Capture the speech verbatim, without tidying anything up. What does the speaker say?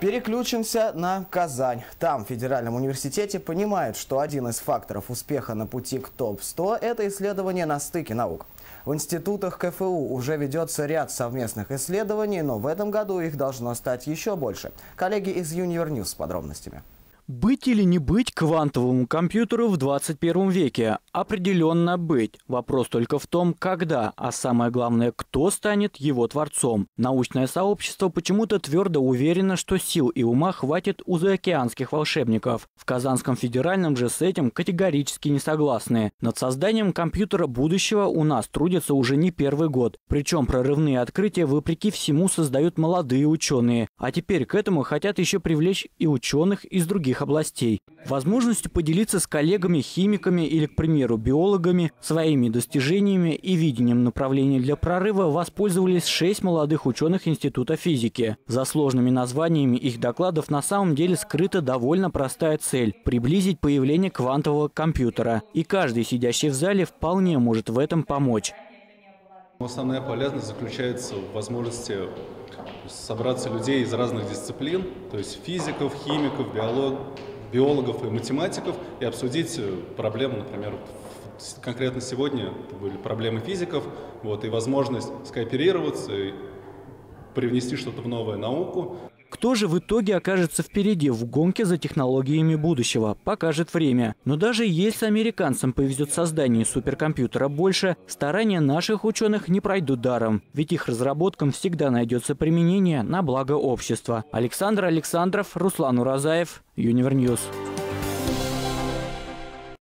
Переключимся на Казань. Там, в Федеральном университете, понимают, что один из факторов успеха на пути к топ сто – это исследование на стыке наук. В институтах ка эф у уже ведется ряд совместных исследований, но в этом году их должно стать еще больше. Коллеги из Универньюз с подробностями. Быть или не быть квантовому компьютеру в двадцать первом веке? Определенно быть. Вопрос только в том, когда, а самое главное, кто станет его творцом. Научное сообщество почему-то твердо уверено, что сил и ума хватит у заокеанских волшебников. В Казанском федеральном же с этим категорически не согласны. Над созданием компьютера будущего у нас трудятся уже не первый год. Причем прорывные открытия вопреки всему создают молодые ученые. А теперь к этому хотят еще привлечь и ученых из других областей. Возможностью поделиться с коллегами-химиками или, к примеру, биологами своими достижениями и видением направления для прорыва воспользовались шесть молодых ученых Института физики. За сложными названиями их докладов на самом деле скрыта довольно простая цель – приблизить появление квантового компьютера. И каждый, сидящий в зале, вполне может в этом помочь. Основная полезность заключается в возможности собраться людей из разных дисциплин, то есть физиков, химиков, биолог, биологов и математиков, и обсудить проблемы, например, конкретно сегодня это были проблемы физиков, вот, и возможность скооперироваться, и привнести что-то в новую науку. Кто же в итоге окажется впереди в гонке за технологиями будущего, покажет время. Но даже если американцам повезет в создании суперкомпьютера больше, старания наших ученых не пройдут даром. Ведь их разработкам всегда найдется применение на благо общества. Александр Александров, Руслан Уразаев, Универньюз.